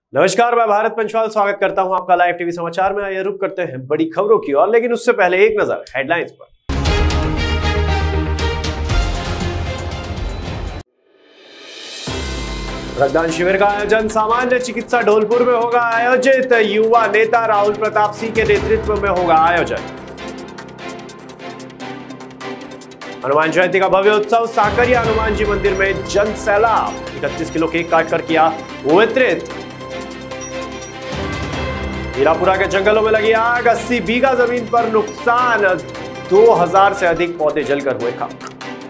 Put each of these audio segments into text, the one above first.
नमस्कार, मैं भारत पंचवाल स्वागत करता हूं आपका लाइव टीवी समाचार में। आइए रुक करते हैं बड़ी खबरों की ओर, लेकिन उससे पहले एक नजर हेडलाइंस पर। रक्तदान शिविर का आयोजन सामान्य चिकित्सा ढोलपुर में होगा आयोजित। युवा नेता राहुल प्रताप सिंह के नेतृत्व में होगा आयोजन। हनुमान जयंती का भव्य उत्सव साकरिया हनुमान जी मंदिर में जन सैलाब। 31 किलो केक काटकर किया वितरित। हीरापुरा के जंगलों में लगी आग। 80 बीघा जमीन पर नुकसान। 2000 से अधिक पौधे जलकर हुए खाक।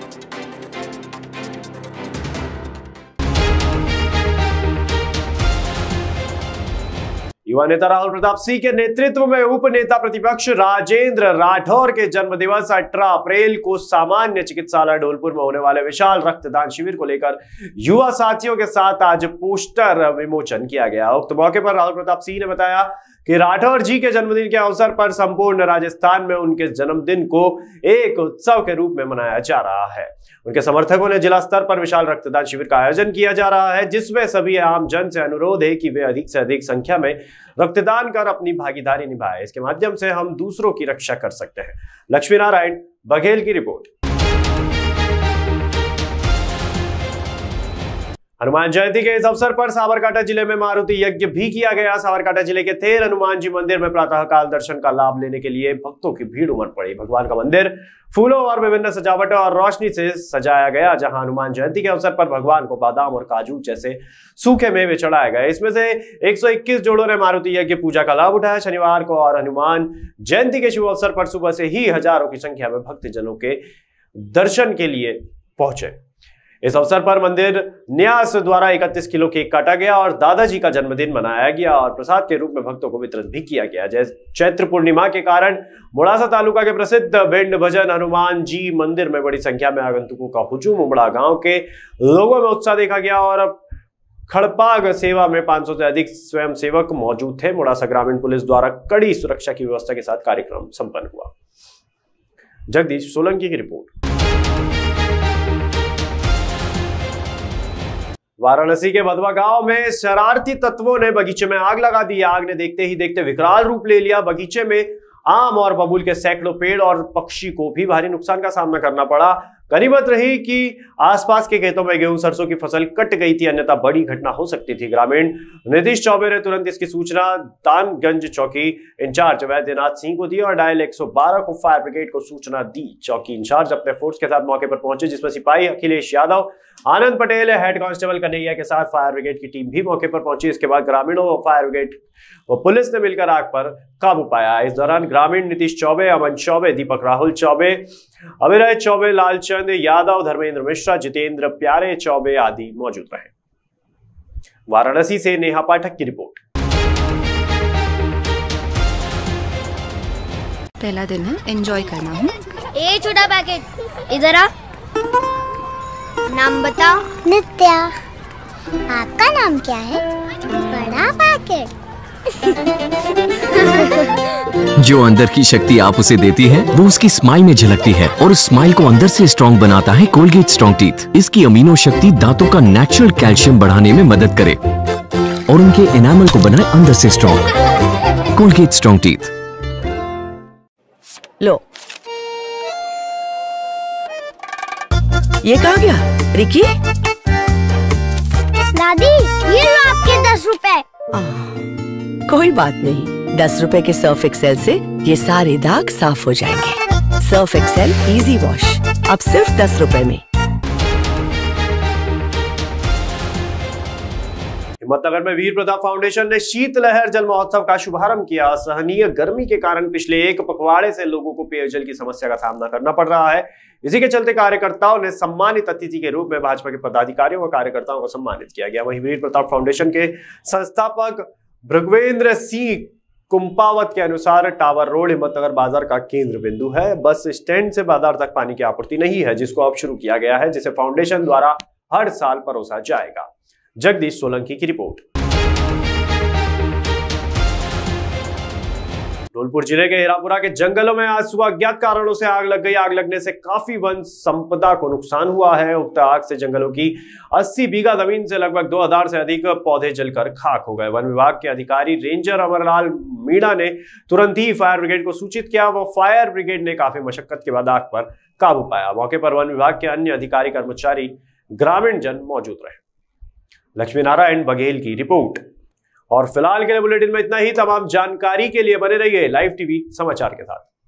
युवा नेता राहुल प्रताप सिंह के नेतृत्व में उप नेता प्रतिपक्ष राजेंद्र राठौर के जन्मदिवस 18 अप्रैल को सामान्य चिकित्सालय ढोलपुर में होने वाले विशाल रक्तदान शिविर को लेकर युवा साथियों के साथ आज पोस्टर विमोचन किया गया। उक्त मौके पर राहुल प्रताप सिंह ने बताया कि राठौर जी के जन्मदिन के अवसर पर संपूर्ण राजस्थान में उनके जन्मदिन को एक उत्सव के रूप में मनाया जा रहा है। उनके समर्थकों ने जिला स्तर पर विशाल रक्तदान शिविर का आयोजन किया जा रहा है, जिसमें सभी आम जन से अनुरोध है कि वे अधिक से अधिक संख्या में रक्तदान कर अपनी भागीदारी निभाएं। इसके माध्यम से हम दूसरों की रक्षा कर सकते हैं। लक्ष्मी नारायण बघेल की रिपोर्ट। हनुमान जयंती के इस अवसर पर साबरकांठा जिले में मारुति यज्ञ भी किया गया। साबरकांठा जिले के थेर हनुमान जी मंदिर में प्रातःकाल दर्शन का लाभ लेने के लिए भक्तों की भीड़ उमड़ पड़ी। भगवान का मंदिर फूलों और विभिन्न सजावटों और रोशनी से सजाया गया, जहां हनुमान जयंती के अवसर पर भगवान को बादाम और काजू जैसे सूखे मेवे चढ़ाए गए। इसमें से 121 जोड़ों ने मारुति यज्ञ पूजा का लाभ उठाया। शनिवार को और हनुमान जयंती के शुभ अवसर पर सुबह से ही हजारों की संख्या में भक्तजनों के दर्शन के लिए पहुंचे। इस अवसर पर मंदिर न्यास द्वारा 31 किलो केक काटा गया और दादाजी का जन्मदिन मनाया गया और प्रसाद के रूप में भक्तों को वितरित भी किया गया। चैत्र पूर्णिमा के कारण मोड़ासा तालुका के प्रसिद्ध भिंड भजन हनुमान जी मंदिर में बड़ी संख्या में आगंतुकों का हुजूम उमड़ा। गांव के लोगों में उत्साह देखा गया और खड़पाग सेवा में 500 से अधिक स्वयंसेवक मौजूद थे। मोड़ासा ग्रामीण पुलिस द्वारा कड़ी सुरक्षा की व्यवस्था के साथ कार्यक्रम संपन्न हुआ। जगदीश सोलंकी की रिपोर्ट। वाराणसी के भदवा गांव में शरारती तत्वों ने बगीचे में आग लगा दी। आग ने देखते ही देखते विकराल रूप ले लिया। बगीचे में आम और बबूल के सैकड़ों पेड़ और पक्षी को भी भारी नुकसान का सामना करना पड़ा। गनीमत रही कि आसपास के खेतों में गेहूं सरसों की फसल कट गई थी, अन्यथा बड़ी घटना हो सकती थी। ग्रामीण नीतीश चौबे ने तुरंत इसकी सूचना दानगंज चौकी इंचार्ज वैद्यनाथ सिंह को दी और डायल 112 को फायर ब्रिगेड को सूचना दी। चौकी इंचार्ज अपने फोर्स के साथ मौके पर पहुंचे, जिसमें सिपाही अखिलेश यादव, आनंद पटेल, हेड कांस्टेबल कन्हैया के साथ फायर ब्रिगेड की टीम भी मौके पर पहुंची। इसके बाद ग्रामीणों व फायर ब्रिगेड व पुलिस ने मिलकर आग पर काबू पाया। इस दौरान ग्रामीण नीतीश चौबे, अमन चौबे, दीपक राहुल चौबे, अभिनय चौबे, लालचंद यादव, धर्मेंद्र मिश्रा, जितेंद्र प्यारे चौबे आदि मौजूद रहे। वाराणसी से नेहा पाठक की रिपोर्ट। पहला दिन है, एंजॉय करना है। ए छोटा पैकेट इधर आ। नाम बता। नित्या। आपका नाम क्या है? बड़ा पैकेट। जो अंदर की शक्ति आप उसे देती है वो उसकी स्माइल में झलकती है और उस स्माइल को अंदर से स्ट्रॉन्ग बनाता है कोलगेट स्ट्रॉन्ग टीथ। इसकी अमीनो शक्ति दांतों का नेचुरल कैल्शियम बढ़ाने में मदद करे और उनके एनामल को बनाए अंदर से स्ट्रॉन्ग। Colgate strong teeth. लो, ये कहाँ गया? रिकी? दादी, ये लो आपके 10 रुपए। कोई बात नहीं, 10 रुपए के सर्फ एक्सेल से ये सारे दाग साफ हो जाएंगे। सर्फ एक्सेल इजी वॉश अब सिर्फ 10 रुपए में। हिम्मतनगर में वीर प्रताप फाउंडेशन ने शीतलहर जल महोत्सव का शुभारंभ किया। असहनीय गर्मी के कारण पिछले एक पखवाड़े से लोगों को पेयजल की समस्या का सामना करना पड़ रहा है। इसी के चलते कार्यकर्ताओं ने सम्मानित अतिथि के रूप में भाजपा के पदाधिकारियों व कार्यकर्ताओं को सम्मानित किया गया। वहीं वीर प्रताप फाउंडेशन के संस्थापक भृगवेंद्र सिंह कुंपावत के अनुसार टावर रोड हिम्मतनगर बाजार का केंद्र बिंदु है। बस स्टैंड से बाजार तक पानी की आपूर्ति नहीं है, जिसको अब शुरू किया गया है, जिसे फाउंडेशन द्वारा हर साल परोसा जाएगा। जगदीश सोलंकी की रिपोर्ट। धौलपुर जिले के हीरापुरा के जंगलों में आज सुबह अज्ञात कारणों से आग लग गई। आग लगने से काफी वन संपदा को नुकसान हुआ है। उक्त आग से जंगलों की 80 बीघा जमीन से लगभग 2000 से अधिक पौधे जलकर खाक हो गए। वन विभाग के अधिकारी रेंजर अमरलाल मीणा ने तुरंत ही फायर ब्रिगेड को सूचित किया। वो फायर ब्रिगेड ने काफी मशक्कत के बाद आग पर काबू पाया। मौके पर वन विभाग के अन्य अधिकारी, कर्मचारी, ग्रामीण जन मौजूद रहे। लक्ष्मी नारायण बघेल की रिपोर्ट। और फिलहाल के लिए बुलेटिन में इतना ही। तमाम जानकारी के लिए बने रहिए लाइव टीवी समाचार के साथ।